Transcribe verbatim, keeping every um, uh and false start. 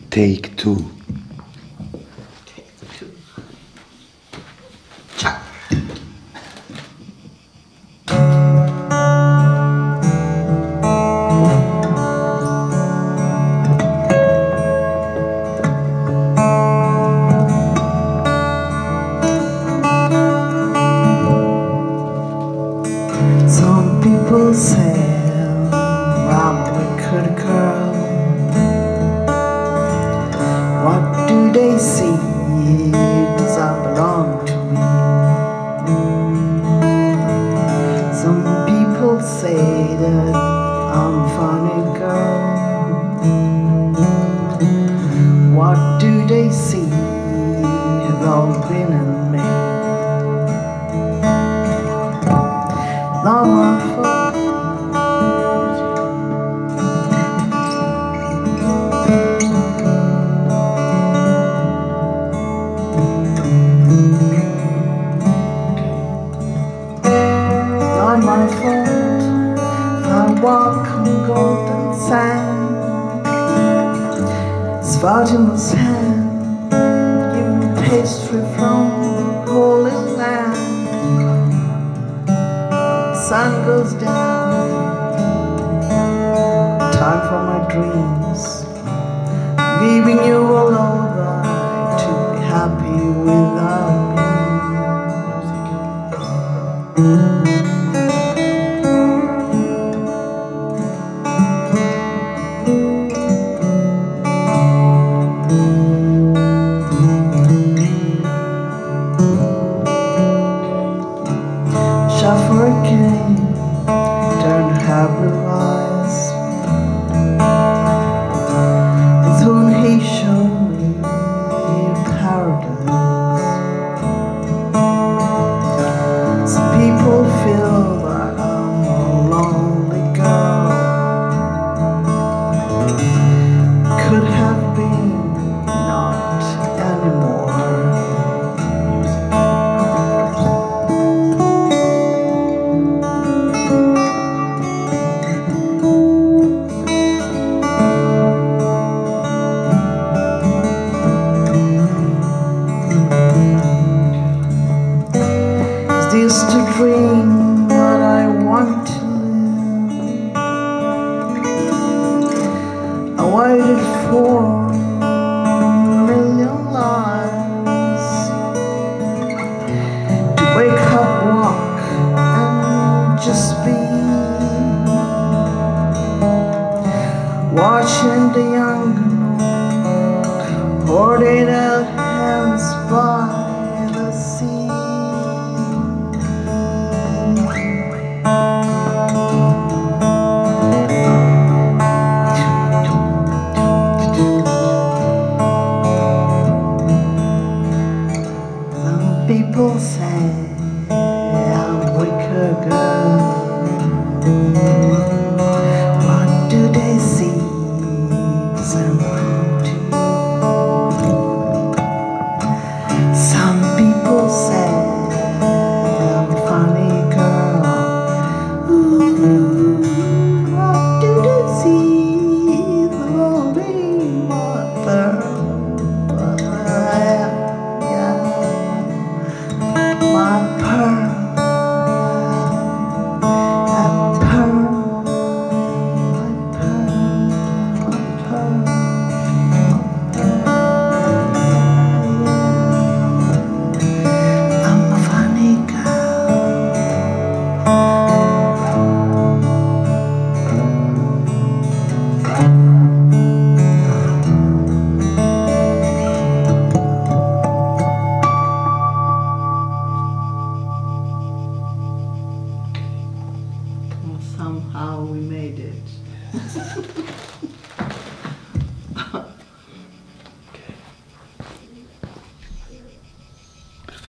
Take two. Take two. Ciao. Some people say I'm a wicked girl. What do they see? Does I belong to me? Some people say that I'm a funny girl. What do they see? Have all been in me? Not my fault. Not my fault if I walk on golden sand. Spartan's hand, giving pastry from the holy land. Sun goes down, time for my dreams, leaving you all over to be happy without me. Shuffle came, turn happy eyes, and soon he showed me paradise. Some people feel that I'm a lonely girl. Could have been, not anymore. Is to dream what I want to live. I waited for a million lives to wake up, walk, and just be. Watching the young and old holding their hands by the sea. People say I'm a wicked girl. What do they see? Does I belong to me? Some people say I'm a funny girl. Ooh, what do they see? The lonely mother. Somehow we made it.